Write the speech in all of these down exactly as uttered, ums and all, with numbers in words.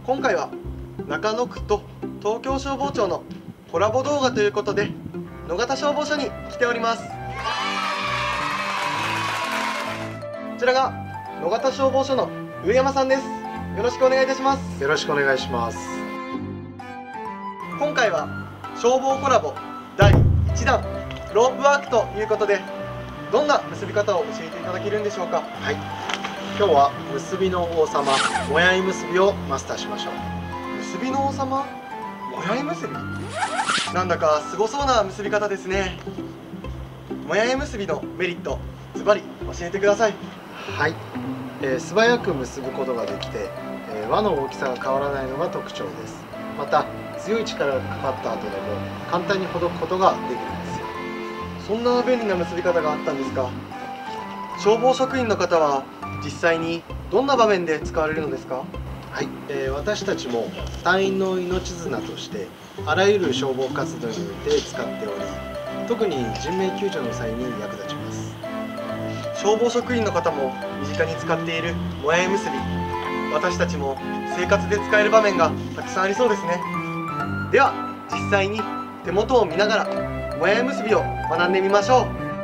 今回は中野区と東京消防庁のコラボ動画ということで野方消防署に来ております。こちらが野方消防署の上山さんです。よろしくお願いいたします。 よろしくお願いします。 今回は消防コラボだいいちだんロープワークということで、どんな結び方を教えていただけるんでしょうか。 はい、今日は結びの王様もやい結びをマスターしましょう。 結びの王様もやい結び、なんだかすごそうな結び方ですね。もやい結びのメリット、ズバリ教えてください。 はい、えー、素早く結ぶことができて、えー、輪の大きさが変わらないのが特徴です。また強い力がかかった後でも簡単にほどくことができるんですよ。 そんな便利な結び方があったんですか。消防職員の方は実際にどんな場面で使われるのですか。 はい、えー、私たちも隊員の命綱としてあらゆる消防活動において使っており、特に人命救助の際に役立ちます。 消防職員の方も身近に使っているもやい結び、私たちも生活で使える場面がたくさんありそうですね。では実際に手元を見ながらもやい結びを学んでみましょう。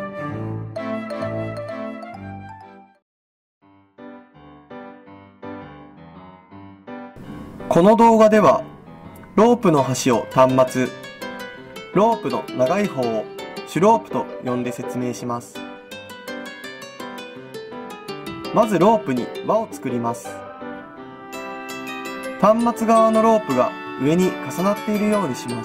この動画ではロープの端を端末、ロープの長い方を主ロープと呼んで説明します。まずロープに輪を作ります。端末側のロープが上に重なっているようにします。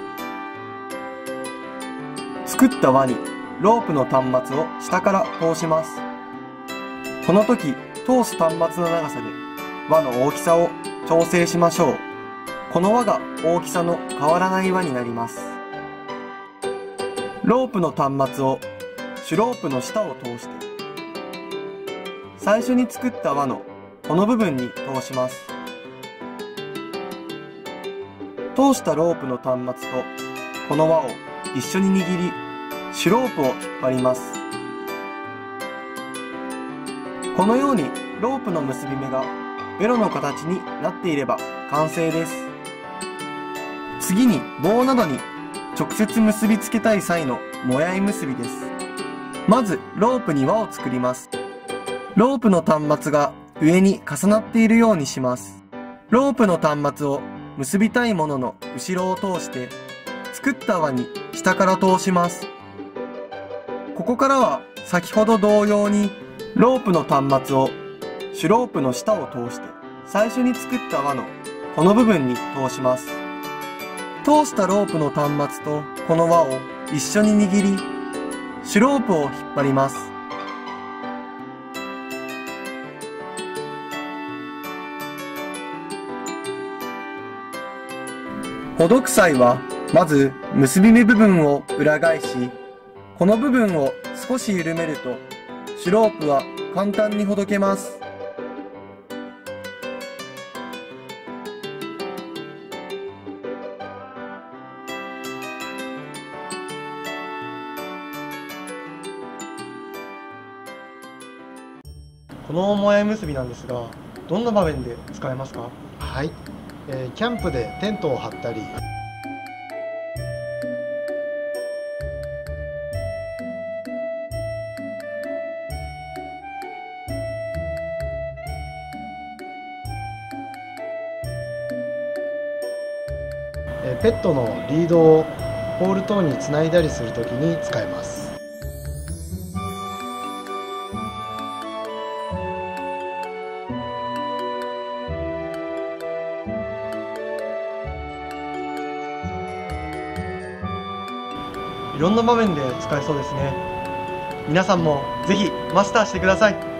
作った輪にロープの端末を下から通します。この時通す端末の長さで輪の大きさを調整しましょう。この輪が大きさの変わらない輪になります。ロープの端末を主ロープの下を通して、最初に作った輪のこの部分に通します。通したロープの端末とこの輪を一緒に握り、主ロープを引っ張ります。このようにロープの結び目がベロの形になっていれば完成です。次に棒などに直接結びつけたい際のもやい結びです。まずロープに輪を作ります。ロープの端末が上に重なっているようにします。ロープの端末を結びたいものの後ろを通して作った輪に下から通します。ここからは先ほど同様にロープの端末を主ロープの下を通して最初に作った輪のこの部分に通します。通したロープの端末とこの輪を一緒に握り、主ロープを引っ張ります。ほどく際はまず結び目部分を裏返し、この部分を少し緩めると主ロープは簡単にほどけます。このもやい結びなんですが、どんな場面で使えますか。 はい、えー、キャンプでテントを張ったり、えー、ペットのリードをポール等につないだりするときに使えます。 いろんな場面で使えそうですね。皆さんもぜひマスターしてください。